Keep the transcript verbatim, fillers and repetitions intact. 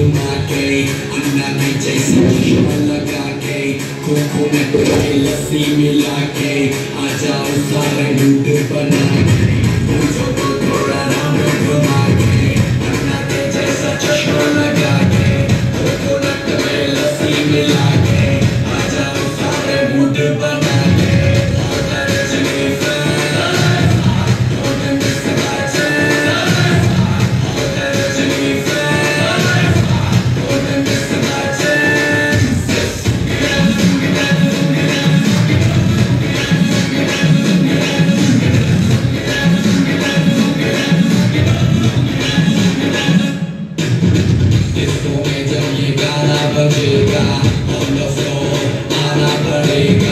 घुमा के अन्ना की जैसे चश्मा लगा के कोकोनट में लस्सी मिला के आ जाओ सारे मूड बना के पूछो तो थोड़ा राउंड घुमा के अन्ना के जैसा चश्मा लगा के कोकोनट में लस्सी मिला के आ जाओ सारे मूड बना के बजेगा on the floor आना पड़ेगा